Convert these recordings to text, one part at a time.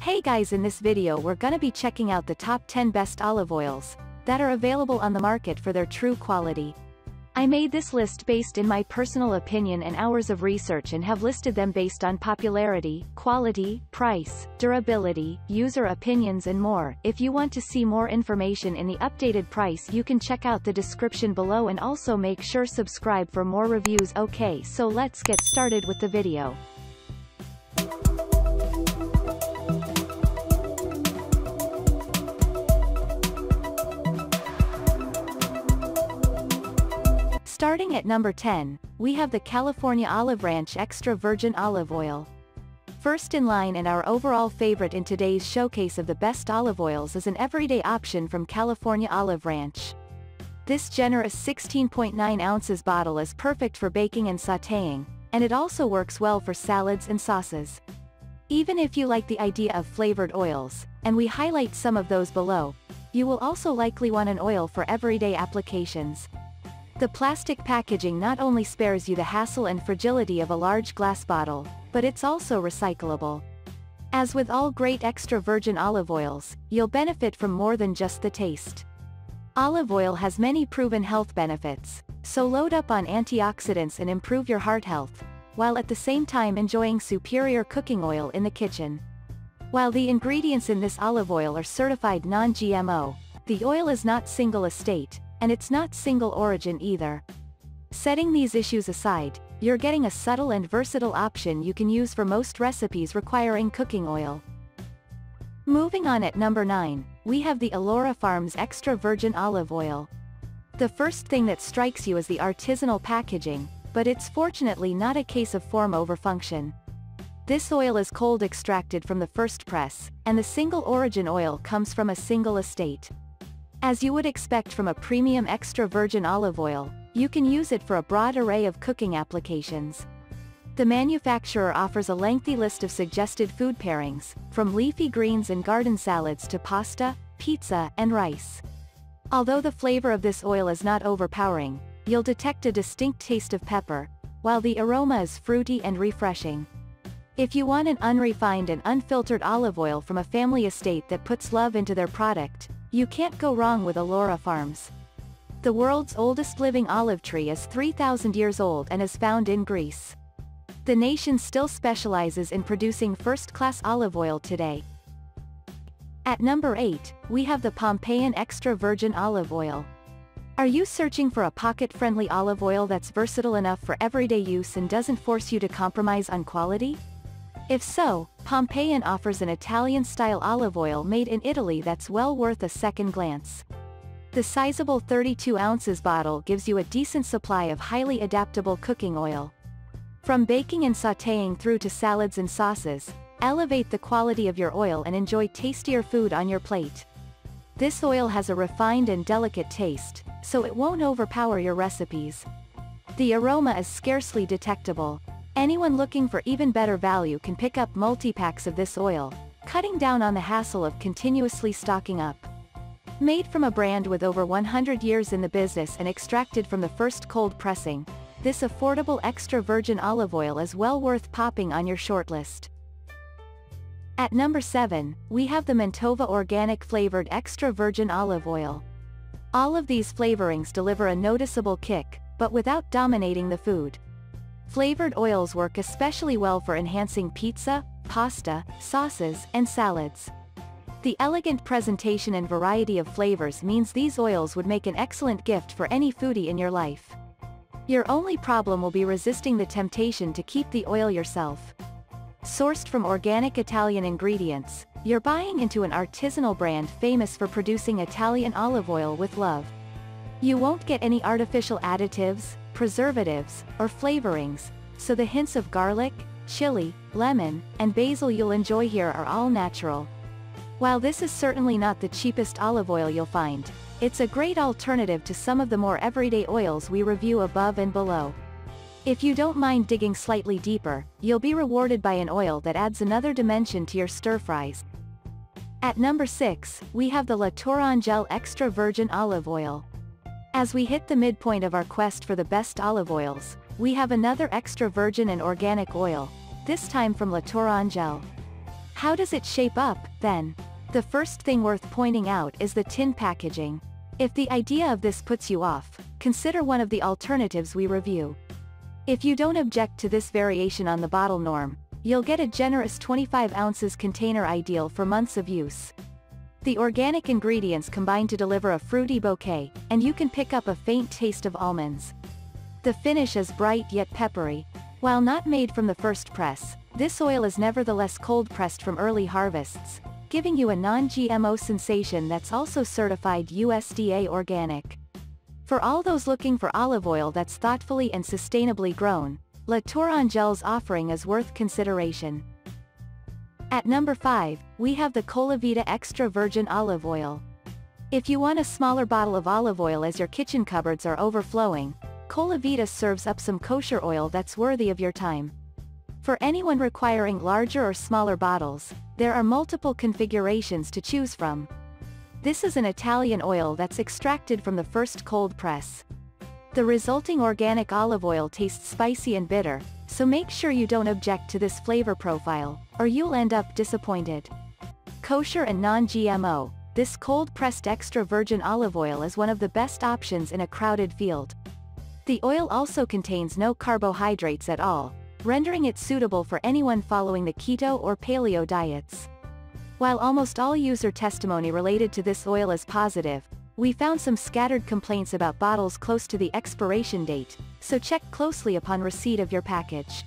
Hey guys, in this video we're gonna be checking out the top 10 best olive oils that are available on the market for their true quality. I made this list based in my personal opinion and hours of research and have listed them based on popularity, quality, price, durability, user opinions and more. If you want to see more information in the updated price, you can check out the description below and also make sure subscribe for more reviews. Okay, so let's get started with the video. Starting at number 10, we have the California Olive Ranch Extra Virgin Olive Oil. First in line and our overall favorite in today's showcase of the best olive oils is an everyday option from California Olive Ranch. This generous 16.9 ounces bottle is perfect for baking and sautéing, and it also works well for salads and sauces. Even if you like the idea of flavored oils, and we highlight some of those below, you will also likely want an oil for everyday applications. The plastic packaging not only spares you the hassle and fragility of a large glass bottle, but it's also recyclable. As with all great extra virgin olive oils, you'll benefit from more than just the taste. Olive oil has many proven health benefits, so load up on antioxidants and improve your heart health, while at the same time enjoying superior cooking oil in the kitchen. While the ingredients in this olive oil are certified non-GMO, the oil is not single estate, and it's not single origin either. Setting these issues aside, you're getting a subtle and versatile option you can use for most recipes requiring cooking oil. Moving on at number 9, we have the Elora Farms Extra Virgin Olive Oil. The first thing that strikes you is the artisanal packaging, but it's fortunately not a case of form over function. This oil is cold extracted from the first press, and the single origin oil comes from a single estate. As you would expect from a premium extra virgin olive oil, you can use it for a broad array of cooking applications. The manufacturer offers a lengthy list of suggested food pairings, from leafy greens and garden salads to pasta, pizza, and rice. Although the flavor of this oil is not overpowering, you'll detect a distinct taste of pepper, while the aroma is fruity and refreshing. If you want an unrefined and unfiltered olive oil from a family estate that puts love into their product, you can't go wrong with Elora Farms. The world's oldest living olive tree is 3,000 years old and is found in Greece. The nation still specializes in producing first-class olive oil today. At number 8, we have the Pompeian Extra Virgin Olive Oil. Are you searching for a pocket-friendly olive oil that's versatile enough for everyday use and doesn't force you to compromise on quality? If so, Pompeian offers an Italian-style olive oil made in Italy that's well worth a second glance. The sizable 32 ounces bottle gives you a decent supply of highly adaptable cooking oil. From baking and sautéing through to salads and sauces, elevate the quality of your oil and enjoy tastier food on your plate. This oil has a refined and delicate taste, so it won't overpower your recipes. The aroma is scarcely detectable. Anyone looking for even better value can pick up multi-packs of this oil, cutting down on the hassle of continuously stocking up. Made from a brand with over 100 years in the business and extracted from the first cold pressing, this affordable extra virgin olive oil is well worth popping on your shortlist. At number 7, we have the Mentova Organic Flavored Extra Virgin Olive Oil. All of these flavorings deliver a noticeable kick, but without dominating the food. Flavored oils work especially well for enhancing pizza, pasta, sauces, and salads. The elegant presentation and variety of flavors means these oils would make an excellent gift for any foodie in your life. Your only problem will be resisting the temptation to keep the oil yourself. Sourced from organic Italian ingredients, you're buying into an artisanal brand famous for producing Italian olive oil with love. You won't get any artificial additives, preservatives, or flavorings, so the hints of garlic, chili, lemon, and basil you'll enjoy here are all natural. While this is certainly not the cheapest olive oil you'll find, it's a great alternative to some of the more everyday oils we review above and below. If you don't mind digging slightly deeper, you'll be rewarded by an oil that adds another dimension to your stir-fries. At number 6, we have the La Tourangelle Extra Virgin Olive Oil. As we hit the midpoint of our quest for the best olive oils, we have another extra virgin and organic oil, this time from La Tourangelle. How does it shape up, then? The first thing worth pointing out is the tin packaging. If the idea of this puts you off, consider one of the alternatives we review. If you don't object to this variation on the bottle norm, you'll get a generous 25 ounces container ideal for months of use. The organic ingredients combine to deliver a fruity bouquet, and you can pick up a faint taste of almonds. The finish is bright yet peppery. While not made from the first press, this oil is nevertheless cold-pressed from early harvests, giving you a non-GMO sensation that's also certified USDA organic. For all those looking for olive oil that's thoughtfully and sustainably grown, La Tourangel's offering is worth consideration. At number 5, we have the Colavita Extra Virgin Olive Oil. If you want a smaller bottle of olive oil as your kitchen cupboards are overflowing, Colavita serves up some kosher oil that's worthy of your time. For anyone requiring larger or smaller bottles, there are multiple configurations to choose from. This is an Italian oil that's extracted from the first cold press. The resulting organic olive oil tastes spicy and bitter, so make sure you don't object to this flavor profile, or you'll end up disappointed. Kosher and non-GMO, this cold-pressed extra virgin olive oil is one of the best options in a crowded field. The oil also contains no carbohydrates at all, rendering it suitable for anyone following the keto or paleo diets. While almost all user testimony related to this oil is positive, we found some scattered complaints about bottles close to the expiration date, so check closely upon receipt of your package.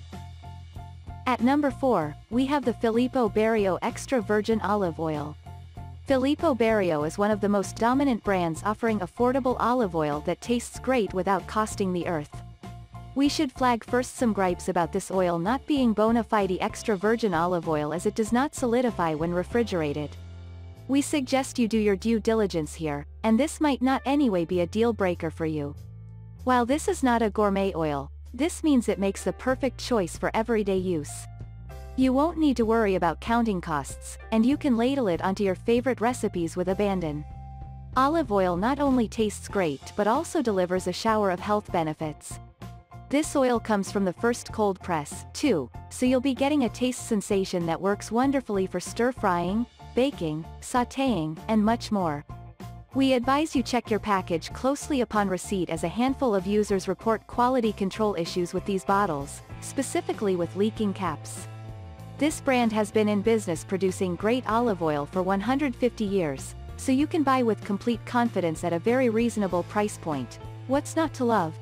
At number 4, we have the Filippo Berio Extra Virgin Olive Oil. Filippo Berio is one of the most dominant brands offering affordable olive oil that tastes great without costing the earth. We should flag first some gripes about this oil not being bona fide extra virgin olive oil as it does not solidify when refrigerated. We suggest you do your due diligence here, and this might not anyway be a deal breaker for you. While this is not a gourmet oil, this means it makes the perfect choice for everyday use. You won't need to worry about counting costs, and you can ladle it onto your favorite recipes with abandon. Olive oil not only tastes great but also delivers a shower of health benefits. This oil comes from the first cold press, too, so you'll be getting a taste sensation that works wonderfully for stir-frying, baking, sautéing, and much more. We advise you check your package closely upon receipt as a handful of users report quality control issues with these bottles, specifically with leaking caps. This brand has been in business producing great olive oil for 150 years, so you can buy with complete confidence at a very reasonable price point. What's not to love?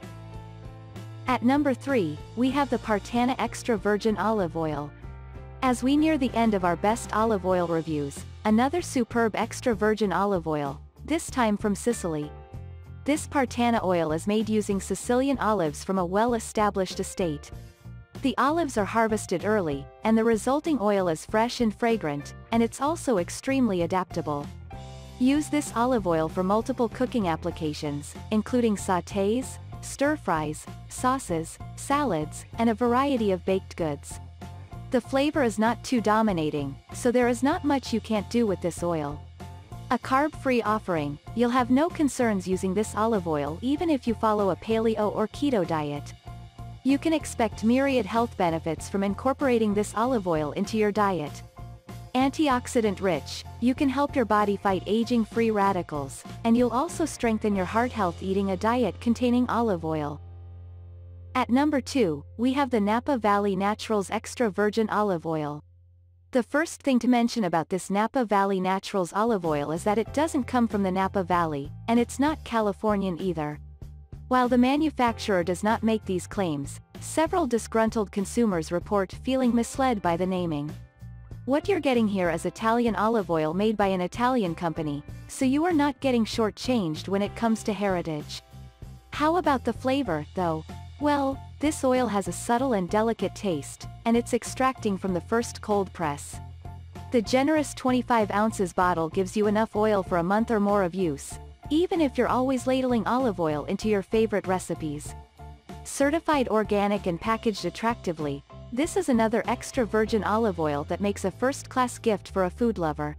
At number 3, we have the Partana Extra Virgin Olive Oil. As we near the end of our best olive oil reviews, another superb extra virgin olive oil, this time from Sicily. This Partana oil is made using Sicilian olives from a well-established estate. The olives are harvested early, and the resulting oil is fresh and fragrant, and it's also extremely adaptable. Use this olive oil for multiple cooking applications, including sautés, stir-fries, sauces, salads, and a variety of baked goods. The flavor is not too dominating, so there is not much you can't do with this oil. A carb-free offering, you'll have no concerns using this olive oil even if you follow a paleo or keto diet. You can expect myriad health benefits from incorporating this olive oil into your diet. Antioxidant-rich, you can help your body fight aging free radicals, and you'll also strengthen your heart health eating a diet containing olive oil. At number 2, we have the Napa Valley Naturals Extra Virgin Olive Oil. The first thing to mention about this Napa Valley Naturals olive oil is that it doesn't come from the Napa Valley, and it's not Californian either. While the manufacturer does not make these claims, several disgruntled consumers report feeling misled by the naming. What you're getting here is Italian olive oil made by an Italian company, so you are not getting shortchanged when it comes to heritage. How about the flavor, though? Well, this oil has a subtle and delicate taste, and it's extracting from the first cold press. The generous 25 ounces bottle gives you enough oil for a month or more of use, even if you're always ladling olive oil into your favorite recipes. Certified organic and packaged attractively, this is another extra virgin olive oil that makes a first-class gift for a food lover.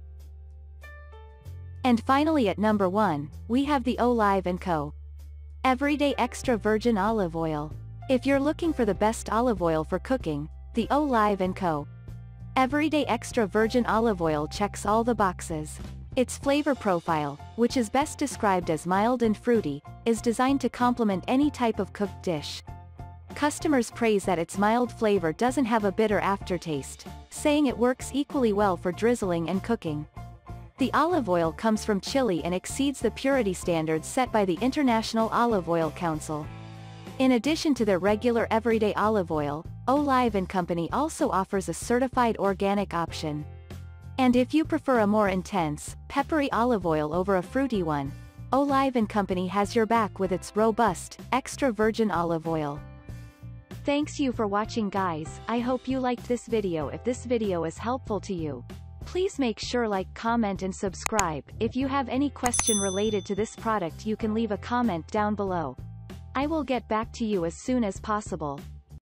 And finally at number 1, we have the Olive & Co. Everyday Extra Virgin Olive Oil. If you're looking for the best olive oil for cooking, the Olive & Co. Everyday Extra Virgin Olive Oil checks all the boxes. Its flavor profile, which is best described as mild and fruity, is designed to complement any type of cooked dish. Customers praise that its mild flavor doesn't have a bitter aftertaste, saying it works equally well for drizzling and cooking. The olive oil comes from Chile and exceeds the purity standards set by the International Olive Oil Council. In addition to their regular everyday olive oil, Olive & Company also offers a certified organic option. And if you prefer a more intense, peppery olive oil over a fruity one, Olive & Company has your back with its robust, extra virgin olive oil. Thanks you for watching guys. I hope you liked this video. If this video is helpful to you, please make sure like, comment and subscribe. If you have any question related to this product you can leave a comment down below. I will get back to you as soon as possible.